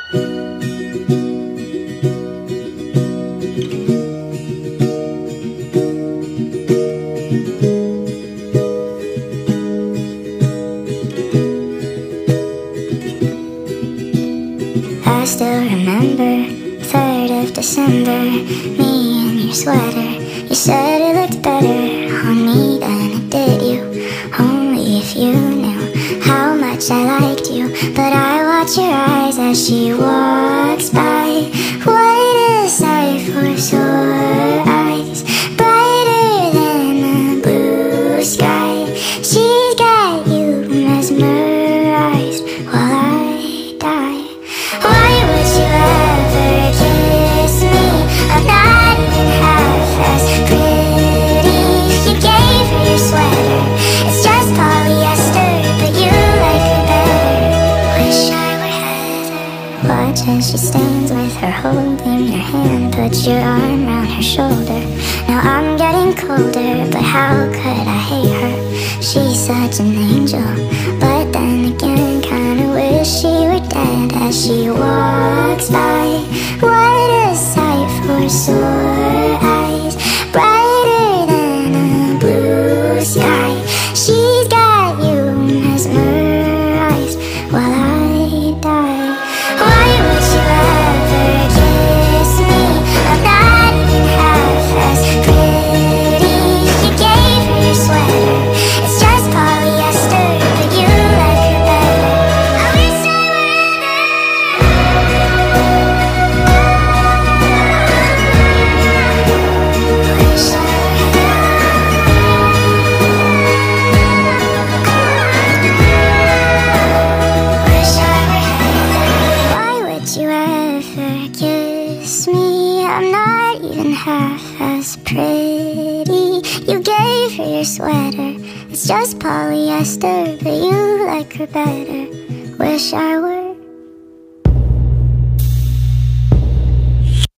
I still remember 3rd of December, me in your sweater. You said it looked better on me than it did you. Only if you knew how much I liked you. But I watch your eyes as she walks by. What a sight for sore eyes, brighter than the blue sky. She's got you mesmerized while I die. Why would you ever kiss me? I'm not even half as pretty. You gave her your sweater, it's just polyester, but you like her better. Wish I were Heather. Watch as she stands with her holding your hand. Put your arm around her shoulder. Now I'm getting colder, but how could I hate her? She's such an angel, but then again kinda wish she were dead as she walks by. What a sight for sore eyes, brighter than a blue sky. She's got you mesmerized while I die. Why would you ever kiss me? I'm not even half as pretty. You gave her your sweater, it's just polyester, but you like her better. I wish I you ever kiss me? I'm not even half as pretty. You gave her your sweater, it's just polyester, but you like her better. Wish I were